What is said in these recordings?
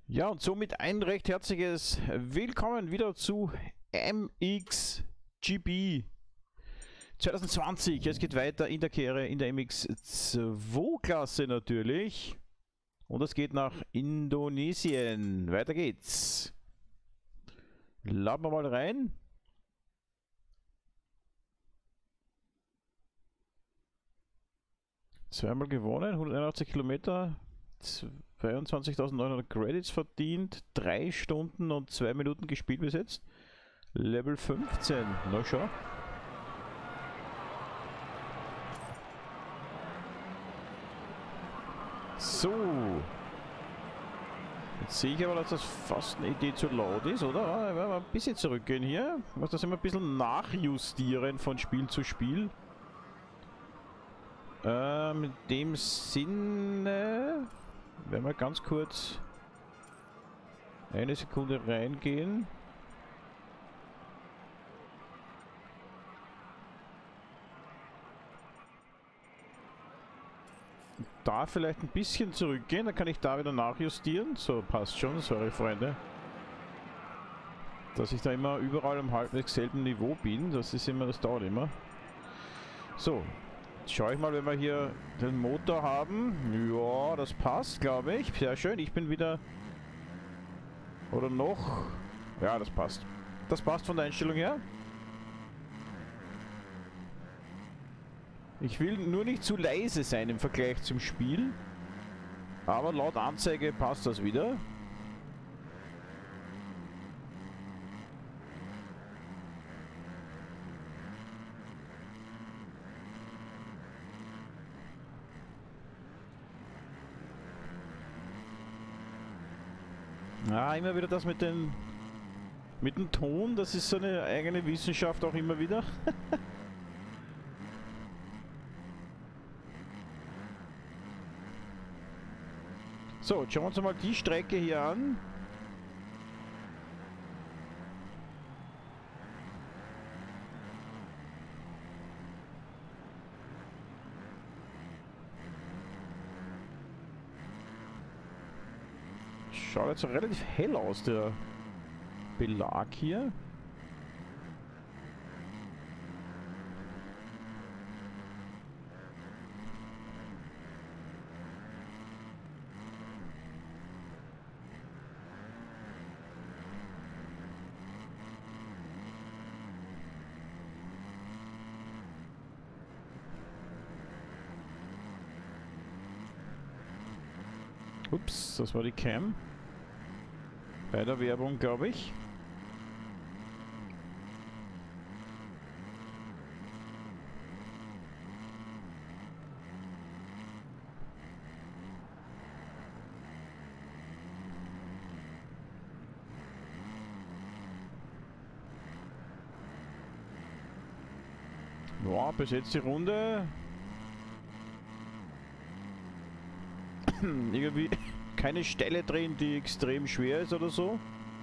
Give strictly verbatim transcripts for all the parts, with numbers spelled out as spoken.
Ja, und somit ein recht herzliches Willkommen wieder zu M X G B zwanzig zwanzig. Es geht weiter in der Karriere in der M X zwei Klasse natürlich. Und es geht nach Indonesien. Weiter geht's. Laden wir mal rein. Zweimal gewonnen, hunderteinundachtzig Kilometer, zweiundzwanzigtausendneunhundert Credits verdient, drei Stunden und zwei Minuten gespielt bis jetzt. Level fünfzehn, na schau. So. Jetzt sehe ich aber, dass das fast eine Idee zu laut ist, oder? Wir ein bisschen zurückgehen hier. Ich muss das immer ein bisschen nachjustieren von Spiel zu Spiel. Ähm, in dem Sinne werden wir ganz kurz eine Sekunde reingehen. Da vielleicht ein bisschen zurückgehen, dann kann ich da wieder nachjustieren. So, passt schon, sorry Freunde. Dass ich da immer überall am halbwegs selben Niveau bin, das ist immer, das dauert immer. So. Schau ich mal, wenn wir hier den Motor haben. Ja, das passt, glaube ich. Sehr schön. Ich bin wieder... Oder noch... Ja, das passt. Das passt von der Einstellung her. Ich will nur nicht zu leise sein im Vergleich zum Spiel. Aber laut Anzeige passt das wieder. Ja, immer wieder das mit den mit dem Ton, das ist so eine eigene Wissenschaft auch immer wieder. So, jetzt schauen wir uns mal die Strecke hier an. Schaut jetzt relativ hell aus, der Belag hier. Ups, das war die Cam. Bei der Werbung, glaube ich. Ja, bis jetzt die Runde. Irgendwie keine Stelle drin, die extrem schwer ist oder so.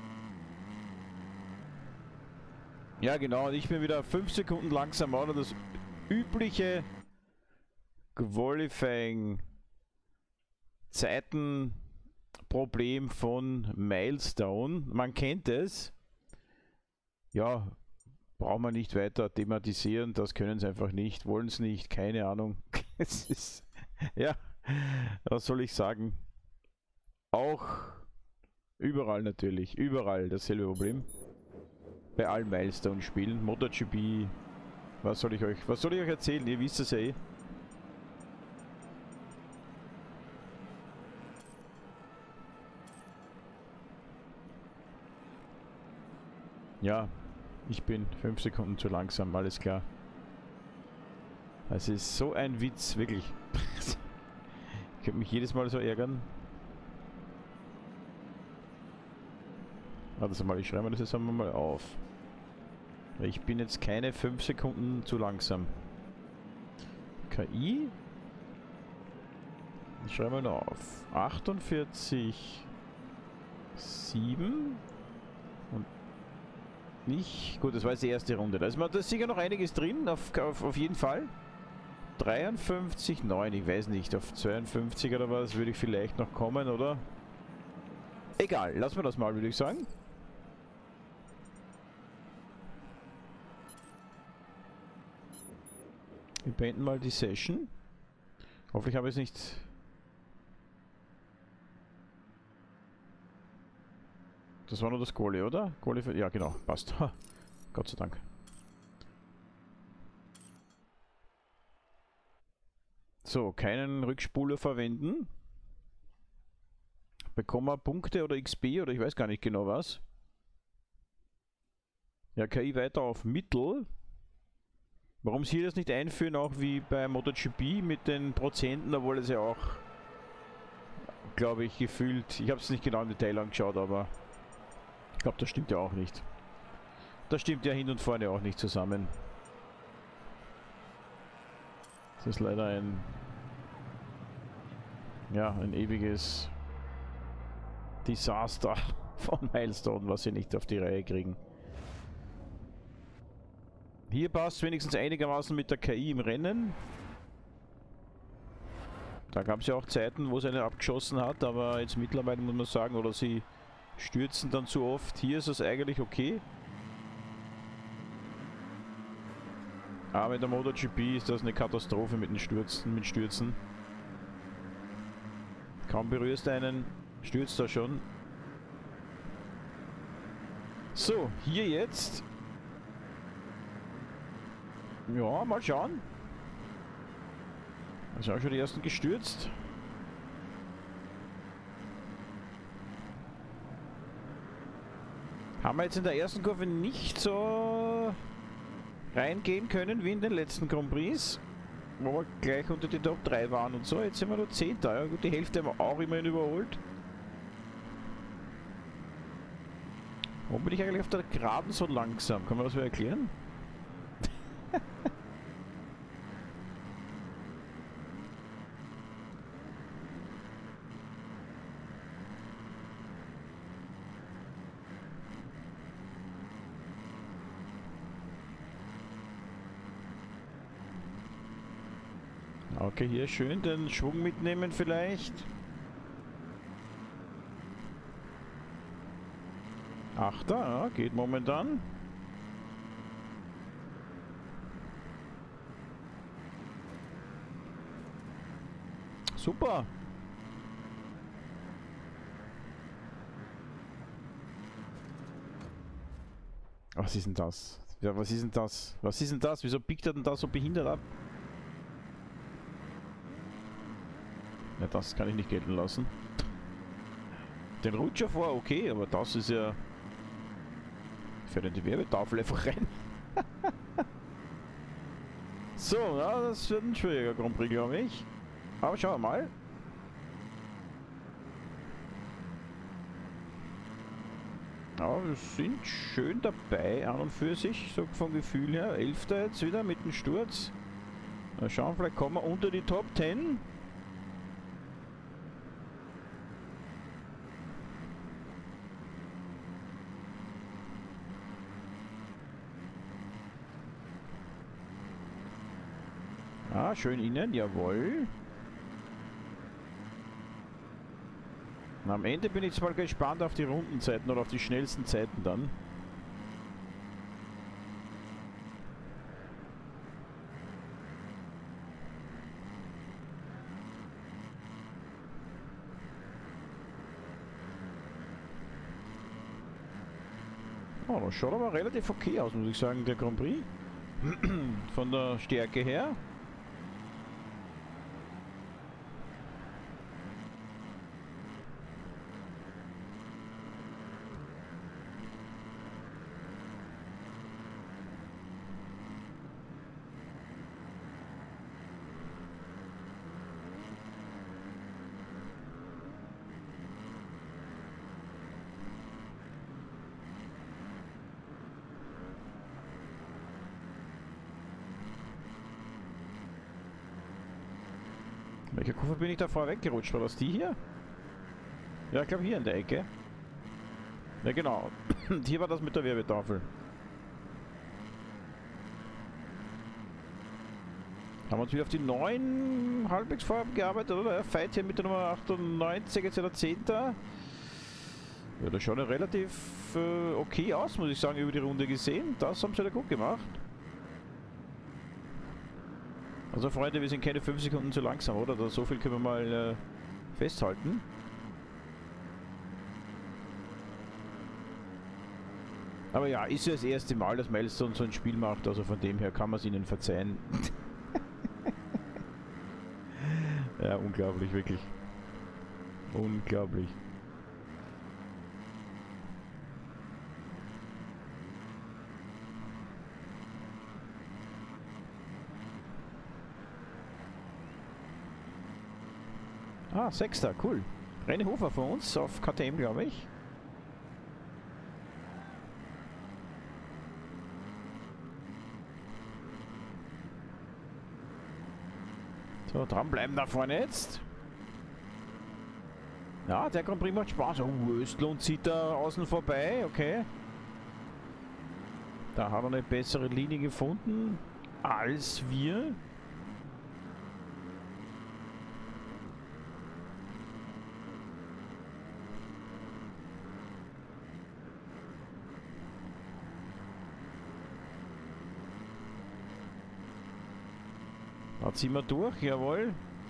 Ja genau, und ich bin wieder fünf Sekunden langsamer, oder das übliche Qualifying Zeitenproblem von Milestone. Man kennt es. Ja, brauchen wir nicht weiter thematisieren, das können sie einfach nicht, wollen es nicht, keine Ahnung. Es ist, ja, was soll ich sagen? Auch überall natürlich, überall dasselbe Problem. Bei allen Milestone-Spielen, MotoGP, was soll ich euch, was soll ich euch erzählen? Ihr wisst es ja eh. Ja, ich bin fünf Sekunden zu langsam, alles klar. Es ist so ein Witz, wirklich. Ich könnte mich jedes Mal so ärgern. Warte mal, ich schreibe mir das jetzt einmal auf. Ich bin jetzt keine fünf Sekunden zu langsam. K I? Ich schreibe mal auf. achtundvierzig, sieben und nicht. Gut, das war jetzt die erste Runde. Da ist, da ist sicher noch einiges drin, auf, auf, auf jeden Fall. dreiundfünfzig, neun, ich weiß nicht, auf zweiundfünfzig oder was würde ich vielleicht noch kommen, oder? Egal, lassen wir das mal, würde ich sagen. Wir beenden mal die Session. Hoffentlich habe ich es nicht... Das war nur das Quali, oder? Quali für... Ja, genau, passt. Ha. Gott sei Dank. So, keinen Rückspuler verwenden. Bekommen wir Punkte oder X P oder ich weiß gar nicht genau was. Ja, K I weiter auf Mittel. Warum sie das nicht einführen, auch wie bei MotoGP mit den Prozenten, obwohl es ja auch, glaube ich, gefühlt, ich habe es nicht genau im Detail angeschaut, aber ich glaube, das stimmt ja auch nicht. Das stimmt ja hin und vorne auch nicht zusammen. Das ist leider ein, ja, ein ewiges Desaster von Milestone, was sie nicht auf die Reihe kriegen. Hier passt wenigstens einigermaßen mit der K I im Rennen. Da gab es ja auch Zeiten, wo es eine abgeschossen hat, aber jetzt mittlerweile muss man sagen, oder sie stürzen dann zu oft. Hier ist es eigentlich okay. Aber in der MotoGP ist das eine Katastrophe mit den Stürzen, mit Stürzen. Kaum berührst du einen, stürzt er schon. So, hier jetzt. Ja, mal schauen. Da sind auch schon die ersten gestürzt. Haben wir jetzt in der ersten Kurve nicht so reingehen können wie in den letzten Grand Prix, wo wir gleich unter die Top drei waren und so. Jetzt sind wir nur Zehnter. Ja gut, die Hälfte haben wir auch immerhin überholt. Warum bin ich eigentlich auf der Geraden so langsam? Kann man das mal erklären? Okay, hier schön den Schwung mitnehmen vielleicht. Achter, ja, geht momentan. Super. Was ist denn das? Ja, was ist denn das? Was ist denn das? Wieso biegt er denn da so behindert ab? Ja, das kann ich nicht gelten lassen. Den Rutscher vor, okay, aber das ist ja... Fährt in die Werbetafel einfach rein. So, ja, das wird ein schwieriger Grand Prix, glaube ich. Aber schauen wir mal. Ja, wir sind schön dabei, an und für sich, so vom Gefühl her. Elfter jetzt wieder mit dem Sturz. Mal schauen, vielleicht kommen wir unter die Top zehn. Ah, schön innen, jawohl. Und am Ende bin ich jetzt mal gespannt auf die Rundenzeiten oder auf die schnellsten Zeiten dann. Oh, das schaut aber relativ okay aus, muss ich sagen, der Grand Prix. Von der Stärke her. Welche Kurve bin ich da vorher weggerutscht? War das die hier? Ja, ich glaube hier in der Ecke. Ja, genau. Hier war das mit der Werbetafel. Haben wir uns wieder auf die neun halbwegs vorab gearbeitet, oder? Fight hier mit der Nummer achtundneunzig, jetzt wieder zehnter. Ja, das schaut ja relativ äh, okay aus, muss ich sagen, über die Runde gesehen. Das haben sie ja gut gemacht. Also Freunde, wir sind keine fünf Sekunden zu langsam, oder? Da, so viel können wir mal äh, festhalten. Aber ja, ist ja das erste Mal, dass Milestone so ein Spiel macht, also von dem her kann man es ihnen verzeihen. Ja, unglaublich, wirklich. Unglaublich. Ah, Sechster, cool. René Hofer von uns auf K T M, glaube ich. So, dranbleiben da vorne jetzt. Ja, der Grand Prix macht Spaß. Oh, Östlund zieht da außen vorbei, okay. Da hat er eine bessere Linie gefunden als wir. Da ziehen wir durch, jawohl.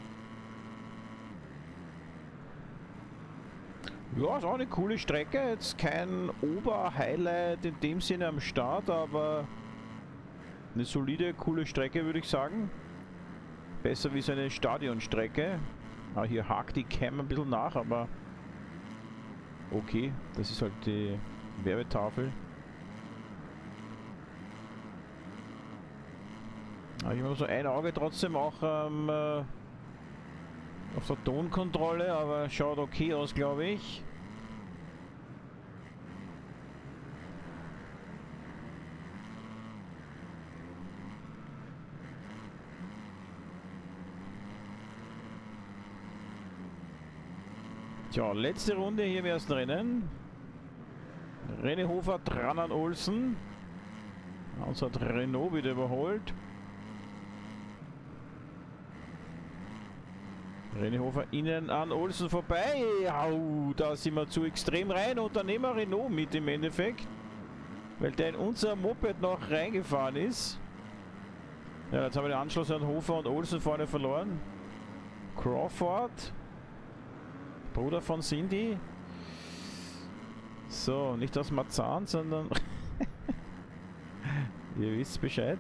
Ja, ist auch eine coole Strecke. Jetzt kein Oberhighlight in dem Sinne am Start, aber eine solide, coole Strecke, würde ich sagen. Besser wie so eine Stadionstrecke. Ah, hier hakt die Cam ein bisschen nach, aber okay, das ist halt die Werbetafel. Ich habe so ein Auge trotzdem auch ähm, äh, auf der Tonkontrolle, aber schaut okay aus, glaube ich. Tja, letzte Runde hier im ersten Rennen. René Hofer dran an Olsen. Uns hat Renault wieder überholt. René Hofer innen an Olsen vorbei. Au, da sind wir zu extrem rein und dann nehmen wir Renault mit im Endeffekt. Weil der in unser Moped noch reingefahren ist. Ja, jetzt haben wir den Anschluss an Hofer und Olsen vorne verloren. Crawford. Bruder von Cindy. So, nicht aus Marzahn, sondern... Ihr wisst Bescheid.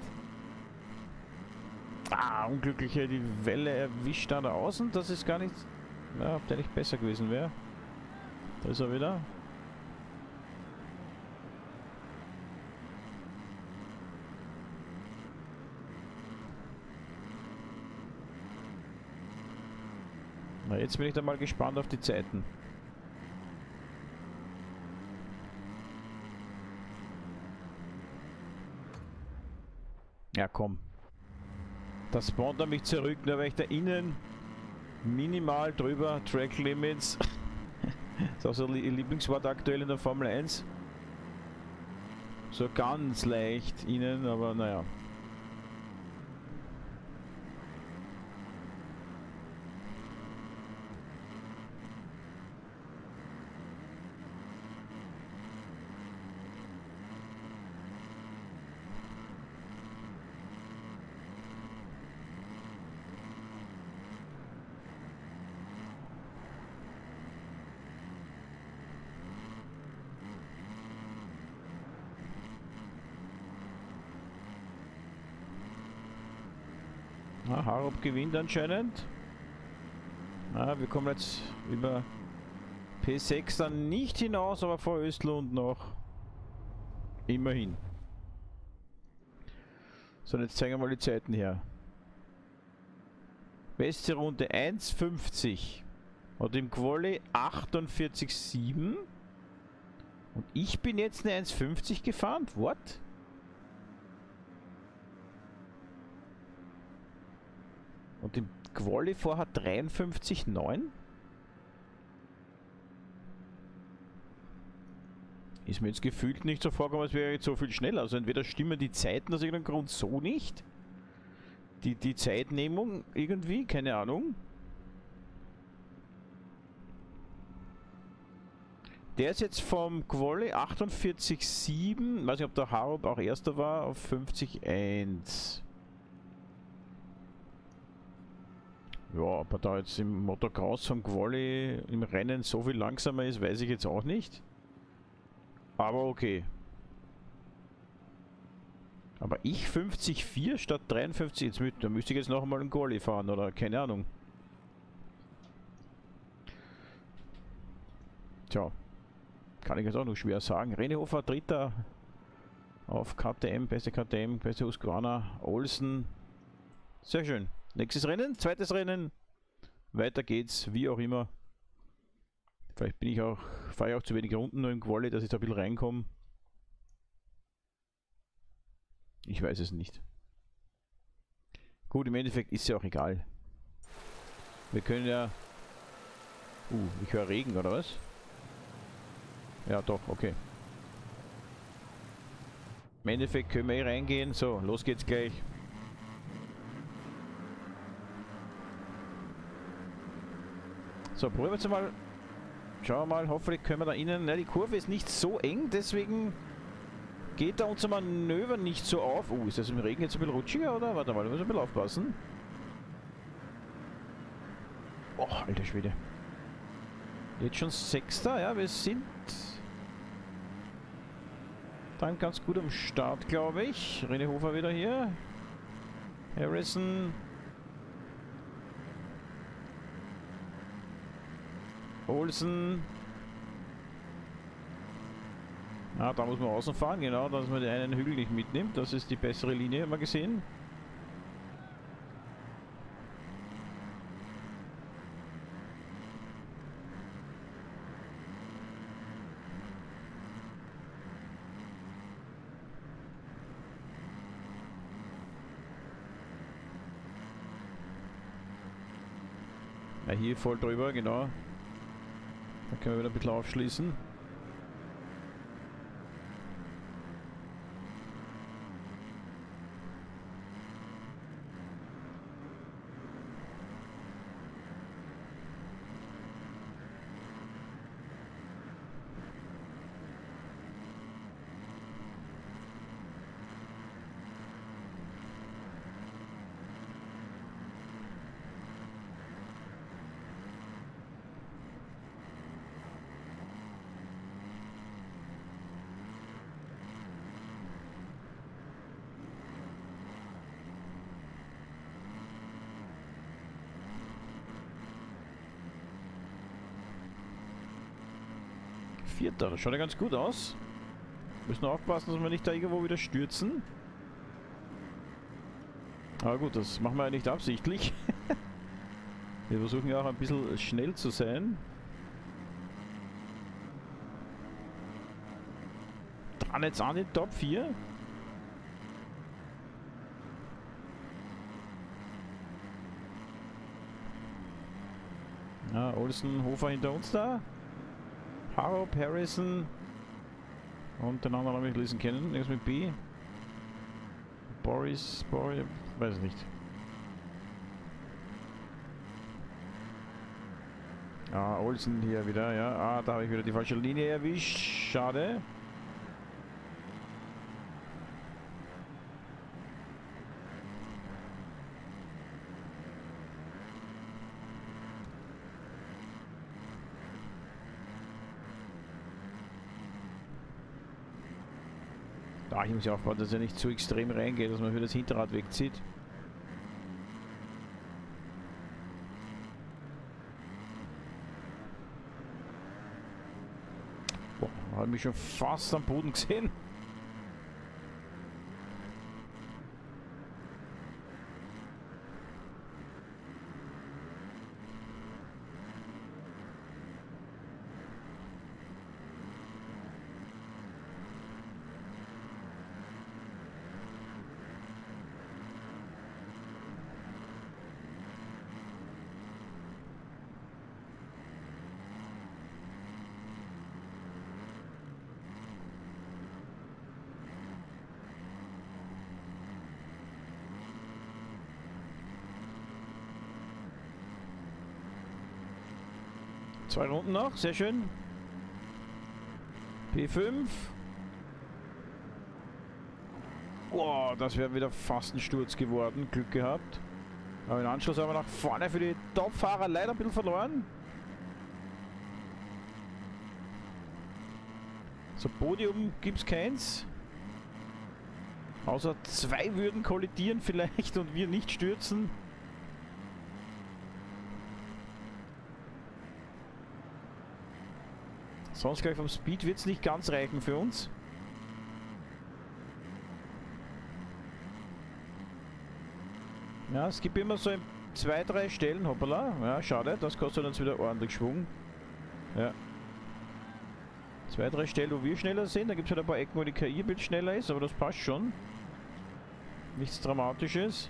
Ah, unglückliche, die Welle erwischt da außen. Das ist gar nicht... Ja, ob der nicht besser gewesen wäre. Da ist er wieder. Na, jetzt bin ich da mal gespannt auf die Zeiten. Ja, komm. Das spawnt er mich zurück, da wäre ich da innen minimal drüber. Track Limits. Das ist auch so ihr Lieblingswort aktuell in der Formel eins. So ganz leicht innen, aber naja. Ah, Harop gewinnt anscheinend. Ah, wir kommen jetzt über P sechs dann nicht hinaus, aber vor Östlund noch. Immerhin. So, jetzt zeigen wir mal die Zeiten her. Beste Runde eins fünfzig. Und im Quali achtundvierzig Komma sieben. Und ich bin jetzt eine eins fünfzig gefahren. What? Und im Quali vorher dreiundfünfzig Komma neun. Ist mir jetzt gefühlt nicht so vorgekommen, als wäre jetzt so viel schneller. Also entweder stimmen die Zeiten aus irgendeinem Grund so nicht. Die, die Zeitnehmung irgendwie, keine Ahnung. Der ist jetzt vom Quali achtundvierzig Komma sieben, weiß nicht, ob der Harop auch erster war, auf fünfzig Komma eins. Ja, ob er da jetzt im Motocross vom Quali im Rennen so viel langsamer ist, weiß ich jetzt auch nicht. Aber okay. Aber ich fünfzig Komma vier statt dreiundfünfzig, jetzt, da müsste ich jetzt noch einmal einen Quali fahren oder keine Ahnung. Tja. Kann ich jetzt auch noch schwer sagen. René Hofer, Dritter auf K T M, beste K T M, beste Husqvarna, Olsen. Sehr schön. Nächstes Rennen, zweites Rennen. Weiter geht's, wie auch immer. Vielleicht bin ich auch, fahre ich auch zu wenig Runden nur im Quali, dass ich da ein bisschen reinkomme. Ich weiß es nicht. Gut, im Endeffekt ist ja auch egal. Wir können ja... Uh, ich höre Regen, oder was? Ja, doch, okay. Im Endeffekt können wir eh reingehen. So, los geht's gleich. So, probieren wir jetzt mal. Schauen wir mal, hoffentlich können wir da innen. Ne, die Kurve ist nicht so eng, deswegen geht da unser Manöver nicht so auf. Uh, ist das im Regen jetzt ein bisschen rutschiger, oder? Warte mal, wir müssen ein bisschen aufpassen. Oh, alter Schwede. Jetzt schon Sechster, ja, wir sind dann ganz gut am Start, glaube ich. René Hofer wieder hier. Harrison. Olsen. Ah, da muss man außen fahren, genau, dass man den einen Hügel nicht mitnimmt. Das ist die bessere Linie, haben wir gesehen. Ja, hier voll drüber, genau. Da können wir wieder ein bisschen aufschließen. Vierter, das schaut ja ganz gut aus. Müssen aufpassen, dass wir nicht da irgendwo wieder stürzen. Aber gut, das machen wir ja nicht absichtlich. Wir versuchen ja auch ein bisschen schnell zu sein. Dran jetzt an den Top vier. Ja, Olsen, Hofer hinter uns da. Harop, Harrison und den anderen habe ich lesen kennen. Irgendwas mit B. Boris, Boris, weiß nicht. Ah, Olsen hier wieder, ja. Ah, da habe ich wieder die falsche Linie erwischt. Schade. Ah, ich muss ja aufpassen, dass er nicht zu extrem reingeht, dass man für das Hinterrad wegzieht. Boah, habe mich schon fast am Boden gesehen. Zwei Runden noch, sehr schön. P fünf. Wow, das wäre wieder fast ein Sturz geworden. Glück gehabt. Aber im Anschluss aber nach vorne für die Top-Fahrer leider ein bisschen verloren. So, Podium gibt es keins. Außer zwei würden kollidieren vielleicht und wir nicht stürzen. Sonst gleich vom Speed wird es nicht ganz reichen für uns. Ja, es gibt immer so in zwei, drei Stellen, hoppala. Ja, schade, das kostet uns wieder ordentlich Schwung. Ja. Zwei, drei Stellen, wo wir schneller sind. Da gibt es halt ein paar Ecken, wo die K I ein bisschen schneller ist, aber das passt schon. Nichts Dramatisches.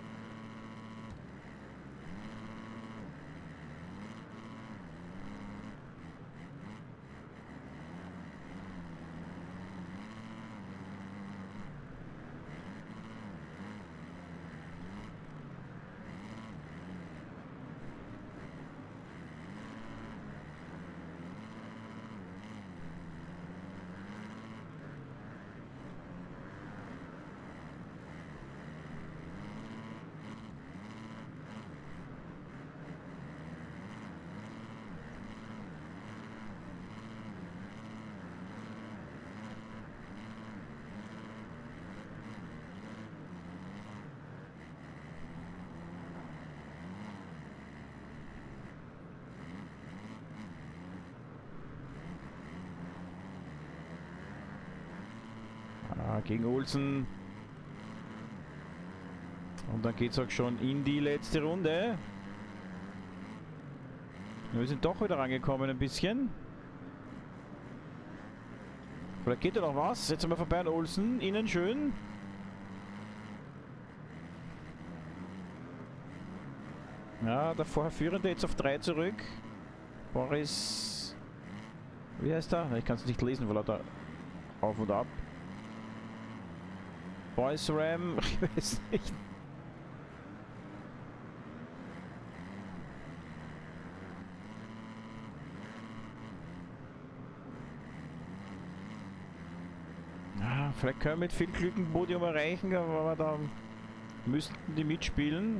Gegen Olsen. Und dann geht es auch schon in die letzte Runde. Wir sind doch wieder rangekommen ein bisschen. Vielleicht geht da noch was. Jetzt sind wir vorbei an Olsen. Innen schön. Ja, der vorher Führende jetzt auf drei zurück. Boris. Wie heißt er? Ich kann es nicht lesen, weil er da auf und ab. Boys Ram, ich weiß nicht. Ah, vielleicht können wir mit viel Glück ein Podium erreichen, aber da müssten die mitspielen.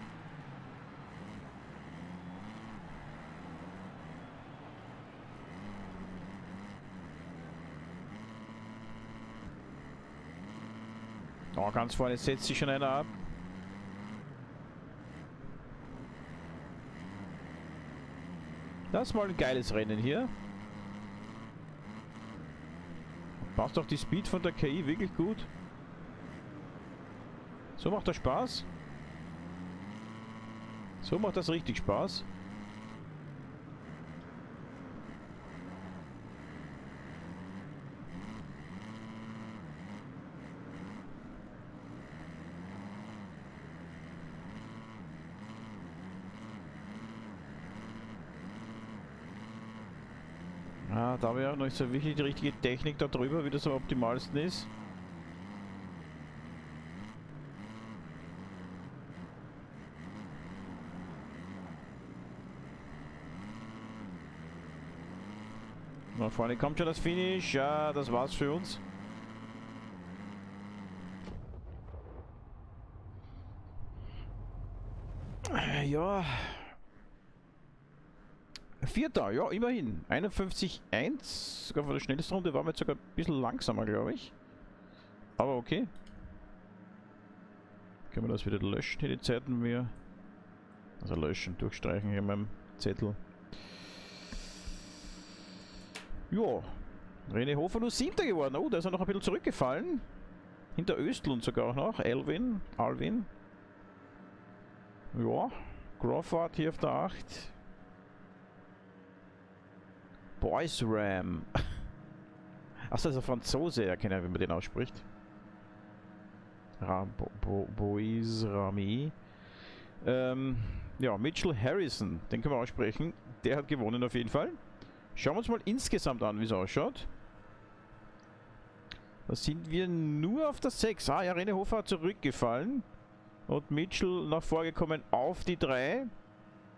Oh, ganz vorne setzt sich schon einer ab. Das ist mal ein geiles Rennen hier. Passt auch die Speed von der K I wirklich gut. So macht das Spaß. So macht das richtig Spaß. Ah, da wäre noch nicht so wirklich die richtige Technik da drüber, wie das am optimalsten ist. Na, vorne kommt schon das Finish. Ja, das war's für uns. Ja. Vierter, ja, immerhin. einundfünfzig Komma eins. Sogar von der schnellsten Runde waren wir jetzt sogar ein bisschen langsamer, glaube ich. Aber okay. Können wir das wieder löschen, hier die Zeiten wir. Also löschen, durchstreichen hier in meinem Zettel. Ja. René Hofer nur siebter geworden. Oh, da ist er noch ein bisschen zurückgefallen. Hinter Östlund sogar auch noch. Elvin, Alvin. Ja. Crawford hier auf der acht. Boys Ram. Achso, das ist ein Franzose, ja, keine Ahnung, wie man den ausspricht. Ram, Bo, Bo, Boys Rami. Ähm, ja, Mitchell Harrison, den können wir aussprechen. Der hat gewonnen auf jeden Fall. Schauen wir uns mal insgesamt an, wie es ausschaut. Da sind wir nur auf der sechs. Ah ja, René Hofer hat zurückgefallen. Und Mitchell nach vorgekommen auf die drei.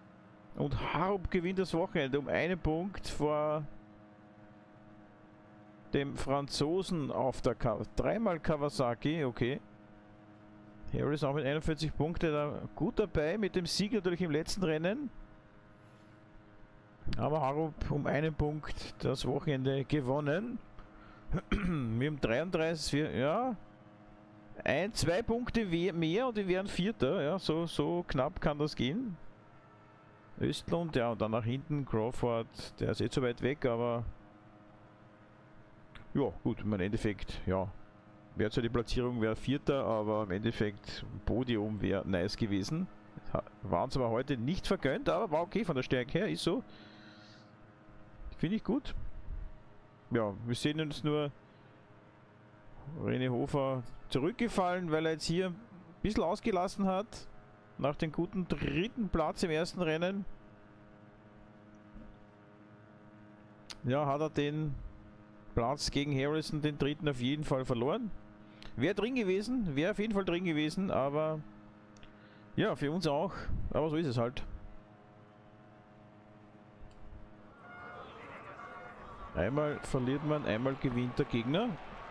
Und Harp gewinnt das Wochenende um einen Punkt vor dem Franzosen auf der Ka dreimal Kawasaki, okay. Harris auch mit einundvierzig Punkten da gut dabei, mit dem Sieg natürlich im letzten Rennen. Aber Harub um einen Punkt das Wochenende gewonnen. Wir haben dreiunddreißig, wir, ja, ein, zwei Punkte mehr und wir wären Vierter, ja, so, so knapp kann das gehen. Östlund, ja, und dann nach hinten Crawford, der ist eh zu weit weg, aber ja, gut, im Endeffekt, ja, wäre zwar die Platzierung, wäre Vierter, aber im Endeffekt Podium wäre nice gewesen. Waren zwar heute nicht vergönnt, aber war okay von der Stärke her, ist so. Finde ich gut. Ja, wir sehen uns nur René Hofer zurückgefallen, weil er jetzt hier ein bisschen ausgelassen hat. Nach dem guten dritten Platz im ersten Rennen. Ja, hat er den Platz gegen Harrison, den dritten, auf jeden Fall verloren. Wäre drin gewesen, wäre auf jeden Fall drin gewesen, aber ja, für uns auch. Aber so ist es halt. Einmal verliert man, einmal gewinnt der Gegner.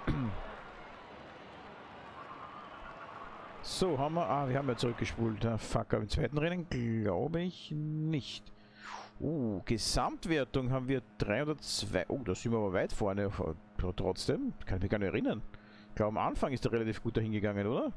So, haben wir... Ah, wir haben ja zurückgespult. Ah, fuck, aber im zweiten Rennen glaube ich nicht. Uh, Gesamtwertung haben wir dreihundertzwei. Oh, da sind wir aber weit vorne. Trotzdem, kann ich mich gar nicht erinnern. Ich glaube, am Anfang ist er relativ gut dahin gegangen, oder?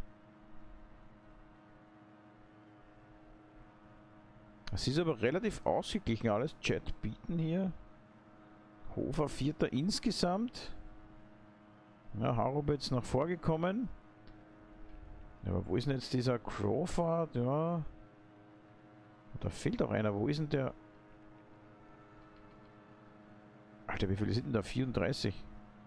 Es ist aber relativ ausgeglichen alles. Chat bieten hier. Hofer Vierter insgesamt. Ja, Harub jetzt noch vorgekommen. Aber wo ist denn jetzt dieser Crawford? Ja. Da fehlt auch einer. Wo ist denn der? Alter, wie viele sind denn da? vierunddreißig.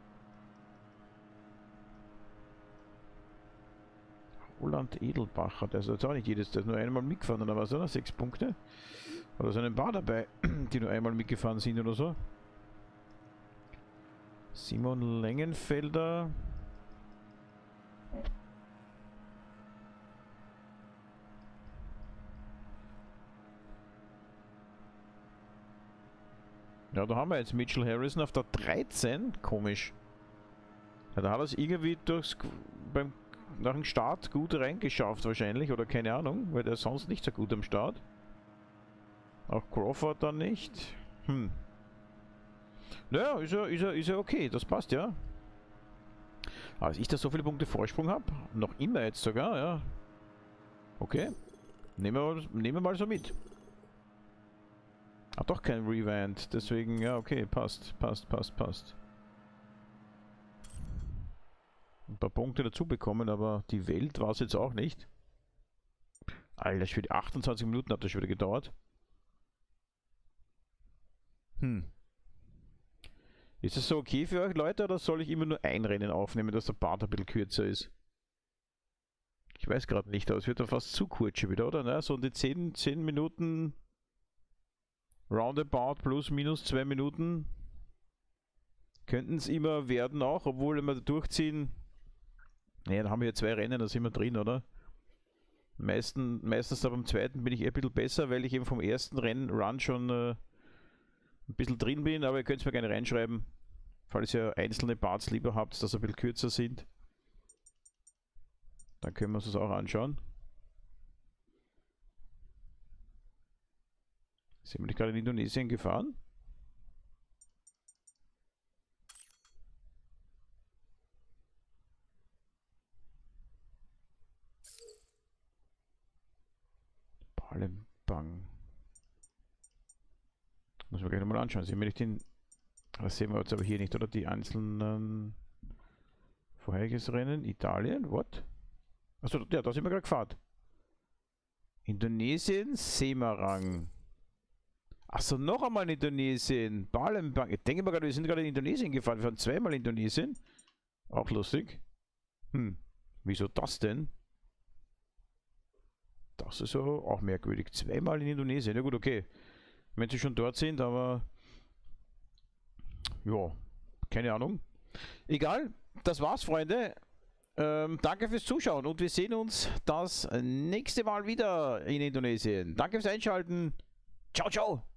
Roland Edelbacher. Der ist jetzt auch nicht jedes. Der ist nur einmal mitgefahren. Oder was? Oder? Sechs Punkte. Oder sind ein paar dabei, die nur einmal mitgefahren sind oder so. Simon Längenfelder. Ja, da haben wir jetzt Mitchell Harrison auf der dreizehn. Komisch. Ja, da hat er es irgendwie durchs, beim, nach dem Start gut reingeschafft wahrscheinlich. Oder keine Ahnung, weil der ist sonst nicht so gut am Start. Auch Crawford dann nicht. Hm. Naja, ist ja, ist ja, ist ja okay, das passt ja. Aber als ich da so viele Punkte Vorsprung habe, noch immer jetzt sogar, ja. Okay. Nehmen wir, nehmen wir mal so mit. Ah, doch kein Rewind, deswegen, ja, okay, passt, passt, passt, passt. Ein paar Punkte dazu bekommen, aber die Welt war es jetzt auch nicht. Alter, für die achtundzwanzig Minuten hat das schon wieder gedauert. Hm. Ist das so okay für euch, Leute, oder soll ich immer nur ein Rennen aufnehmen, dass der Part ein bisschen kürzer ist? Ich weiß gerade nicht, aber es wird ja fast zu kurz schon wieder, oder? Ne? So um die zehn, zehn Minuten roundabout plus minus zwei Minuten könnten es immer werden auch, obwohl wenn wir durchziehen, naja, dann haben wir ja zwei Rennen, da sind wir drin, oder? Meisten, meistens aber beim zweiten bin ich eher ein bisschen besser, weil ich eben vom ersten Rennen Run schon äh, ein bisschen drin bin, aber ihr könnt es mir gerne reinschreiben, falls ihr einzelne Parts lieber habt, dass sie ein bisschen kürzer sind. Dann können wir uns das auch anschauen. Sind wir nicht gerade in Indonesien gefahren? Palembang. Muss man gleich nochmal anschauen. Sehen wir nicht den. Das sehen wir jetzt aber hier nicht, oder? Die einzelnen vorheriges Rennen. Italien, what? Achso, ja, da sind wir gerade gefahren. Indonesien, Semarang. Achso, noch einmal in Indonesien. Palembang. Ich denke mal gerade, wir sind gerade in Indonesien gefahren. Wir fahren zweimal in Indonesien. Auch lustig. Hm, wieso das denn? Das ist so auch merkwürdig. Zweimal in Indonesien. Ja gut, okay. Wenn sie schon dort sind, aber ja, keine Ahnung. Egal, das war's, Freunde. Ähm, danke fürs Zuschauen und wir sehen uns das nächste Mal wieder in Indonesien. Danke fürs Einschalten. Ciao, ciao.